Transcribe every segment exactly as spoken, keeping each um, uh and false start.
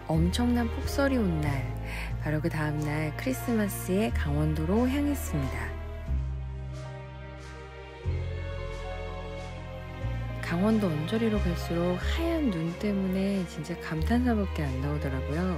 엄청난 폭설이 온 날, 바로 그 다음날 크리스마스에 강원도로 향했습니다. 강원도 언저리로 갈수록 하얀 눈 때문에 진짜 감탄사밖에 안 나오더라고요.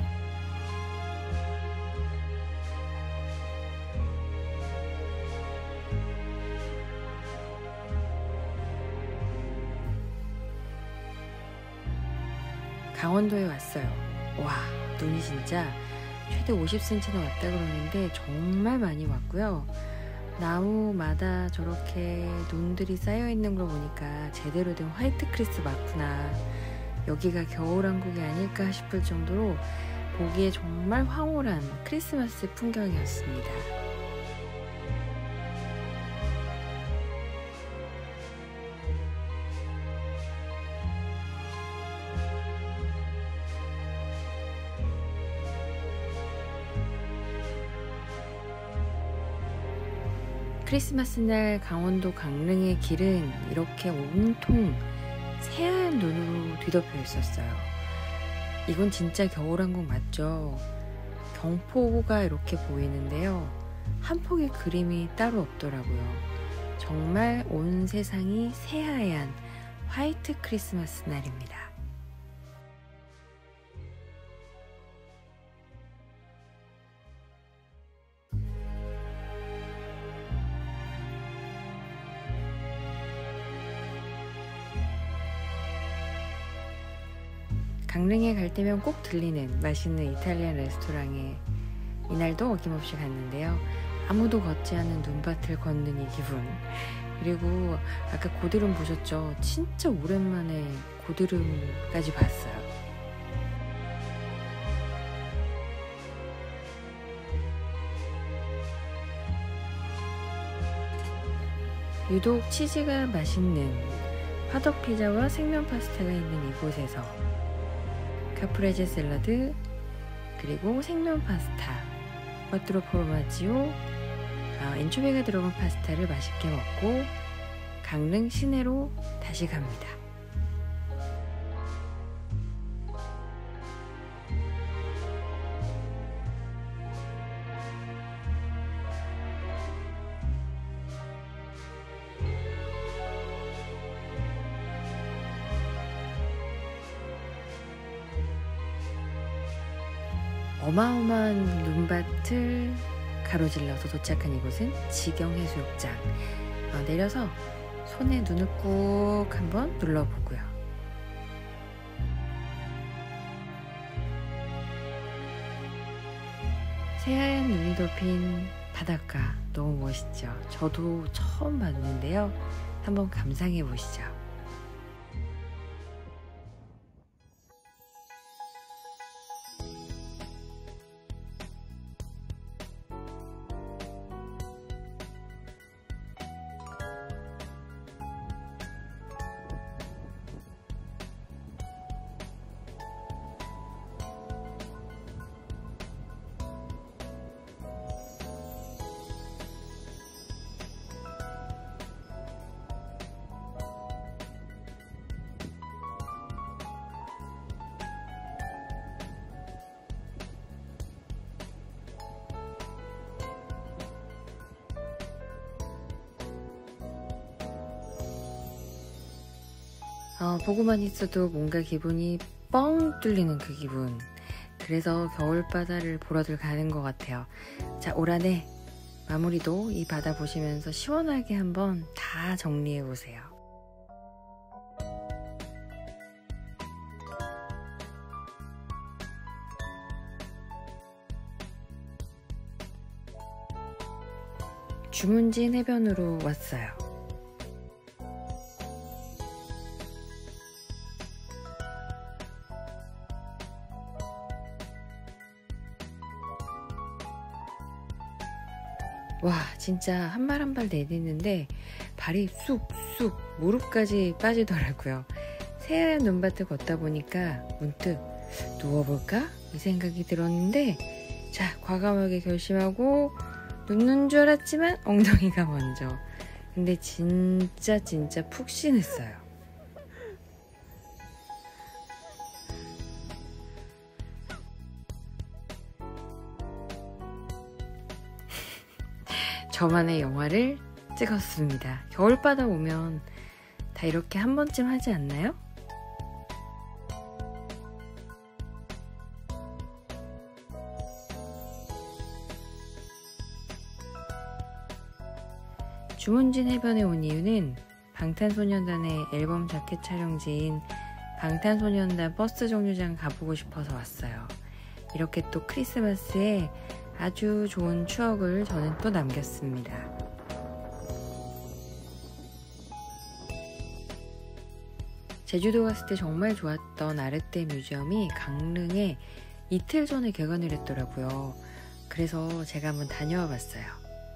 강원도에 왔어요. 와, 눈이 진짜 최대 오십 센티미터나 왔다 그러는데 정말 많이 왔고요. 나무마다 저렇게 눈들이 쌓여있는 걸 보니까 제대로 된 화이트 크리스마스구나, 여기가 겨울왕국이 아닐까 싶을 정도로 보기에 정말 황홀한 크리스마스 풍경이었습니다. 크리스마스 날 강원도 강릉의 길은 이렇게 온통 새하얀 눈으로 뒤덮여 있었어요. 이건 진짜 겨울왕국 맞죠? 경포가 이렇게 보이는데요. 한 폭의 그림이 따로 없더라고요. 정말 온 세상이 새하얀 화이트 크리스마스 날입니다. 강릉에 갈 때면 꼭 들리는 맛있는 이탈리안 레스토랑에 이날도 어김없이 갔는데요. 아무도 걷지 않은 눈밭을 걷는 이 기분, 그리고 아까 고드름 보셨죠? 진짜 오랜만에 고드름까지 봤어요. 유독 치즈가 맛있는 화덕피자와 생면 파스타가 있는 이곳에서 카프레제 샐러드, 그리고 생면 파스타, 꽈트로 포르마지오, 아, 엔초비가 들어간 파스타를 맛있게 먹고 강릉 시내로 다시 갑니다. 어마어마한 눈밭을 가로질러서 도착한 이곳은 지경해수욕장. 어, 내려서 손에 눈을 꾹 한번 눌러보고요. 새하얀 눈이 덮인 바닷가 너무 멋있죠? 저도 처음 봤는데요. 한번 감상해 보시죠. 어, 보고만 있어도 뭔가 기분이 뻥 뚫리는 그 기분. 그래서 겨울바다를 보러들 가는 것 같아요. 자, 올 한해 마무리도 이 바다 보시면서 시원하게 한번 다 정리해 보세요. 주문진 해변으로 왔어요. 와, 진짜 한 발 한 발 내딛는데 발이 쑥쑥 무릎까지 빠지더라고요. 새하얀 눈밭을 걷다 보니까 문득 누워볼까? 이 생각이 들었는데, 자, 과감하게 결심하고 눕는 줄 알았지만 엉덩이가 먼저. 근데 진짜 진짜 푹신했어요. 저만의 영화를 찍었습니다. 겨울바다 오면 다 이렇게 한 번쯤 하지 않나요? 주문진 해변에 온 이유는 방탄소년단의 앨범 자켓 촬영지인 방탄소년단 버스 정류장 가보고 싶어서 왔어요. 이렇게 또 크리스마스에 아주 좋은 추억을 저는 또 남겼습니다. 제주도 갔을 때 정말 좋았던 아르떼 뮤지엄이 강릉에 이틀 전에 개관을 했더라고요. 그래서 제가 한번 다녀와 봤어요.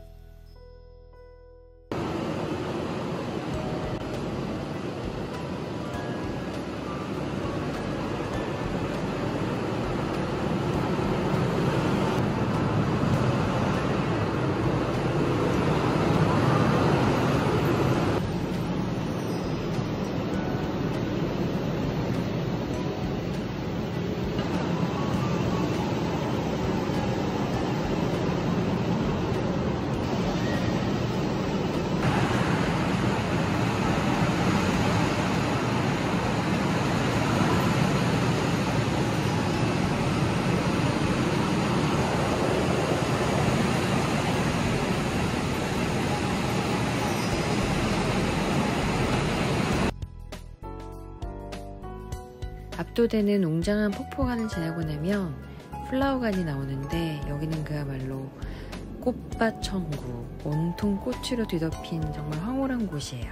압도되는 웅장한 폭포관을 지나고 나면 플라워관이 나오는데 여기는 그야말로 꽃밭 천국, 온통 꽃으로 뒤덮인 정말 황홀한 곳이에요.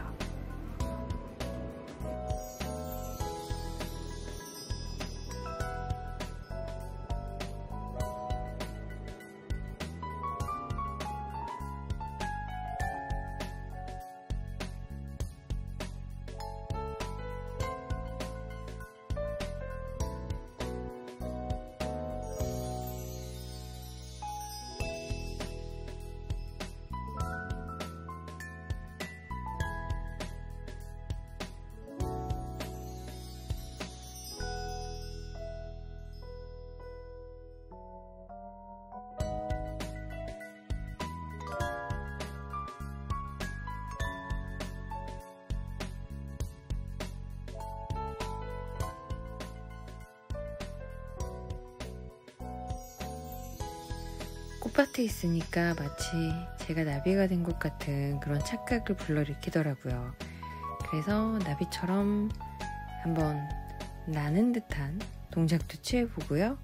꽃밭에 있으니까 마치 제가 나비가 된 것 같은 그런 착각을 불러일으키더라고요. 그래서 나비처럼 한번 나는 듯한 동작도 취해보고요.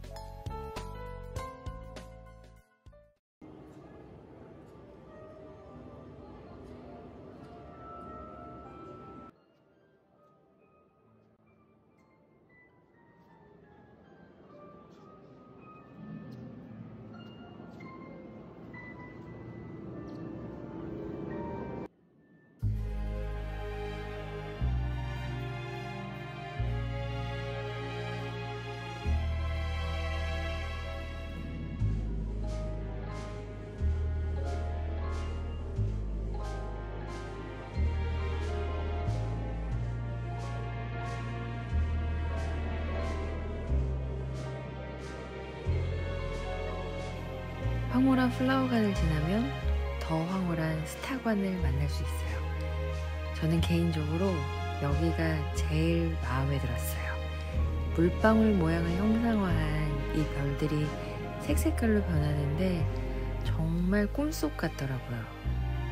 황홀한 플라워관을 지나면 더 황홀한 스타관을 만날 수 있어요. 저는 개인적으로 여기가 제일 마음에 들었어요. 물방울 모양을 형상화한 이 별들이 색색깔로 변하는데 정말 꿈속 같더라고요.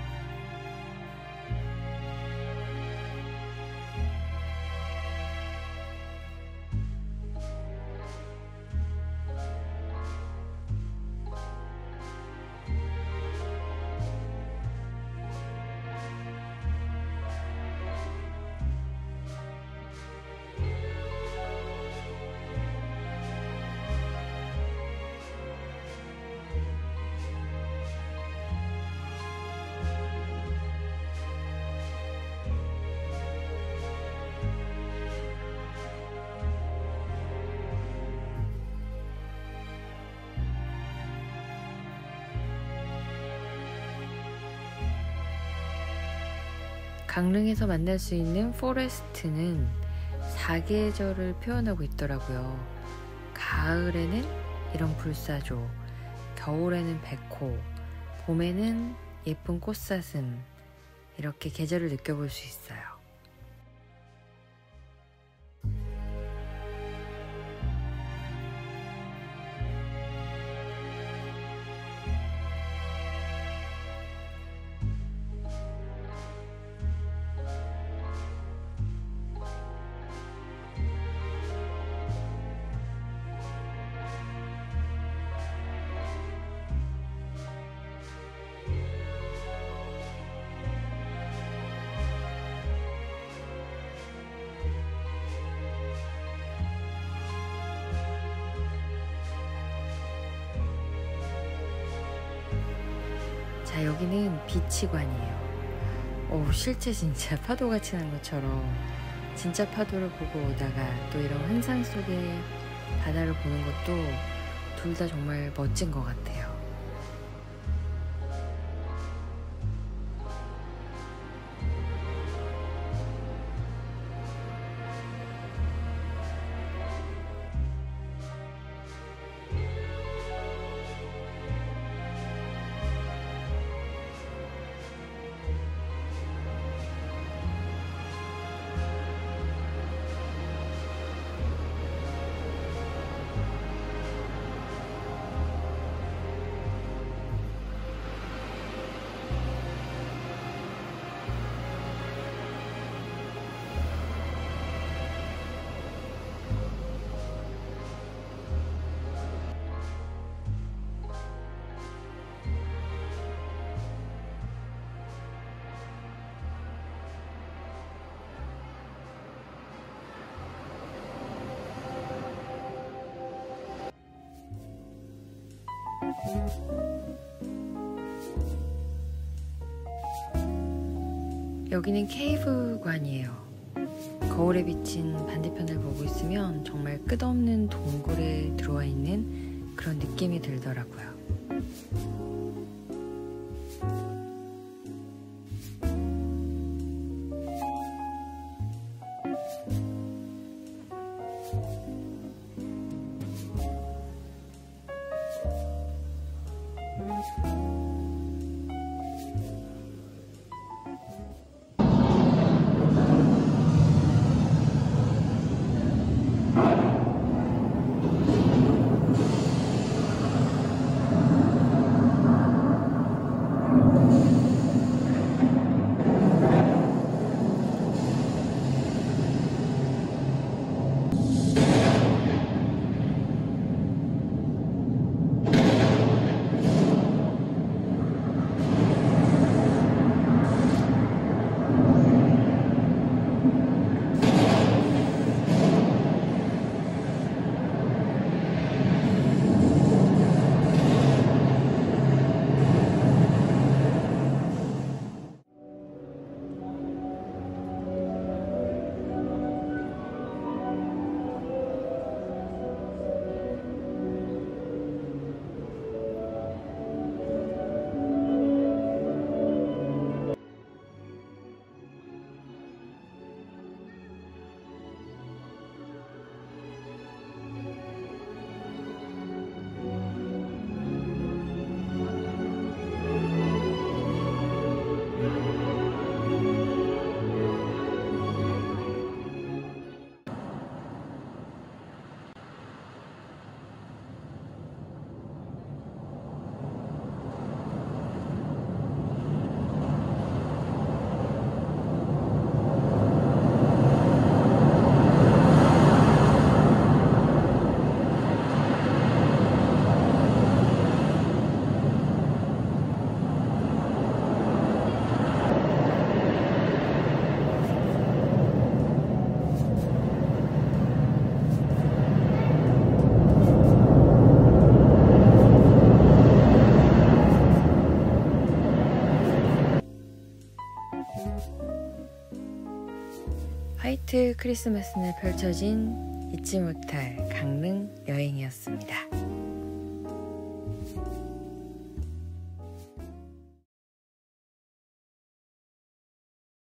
강릉에서 만날 수 있는 포레스트는 사계절을 표현하고 있더라고요. 가을에는 이런 불사조, 겨울에는 백호, 봄에는 예쁜 꽃사슴, 이렇게 계절을 느껴볼 수 있어요. 자, 여기는 비치관이에요. 오, 실제 진짜 파도가 치는 것처럼 진짜 파도를 보고 오다가 또 이런 환상 속의 바다를 보는 것도 둘 다 정말 멋진 것 같아요. 여기는 케이브관이에요. 거울에 비친 반대편을 보고 있으면 정말 끝없는 동굴에 들어와 있는 그런 느낌이 들더라고요. 화이트 크리스마스날 펼쳐진 잊지 못할 강릉 여행이었습니다.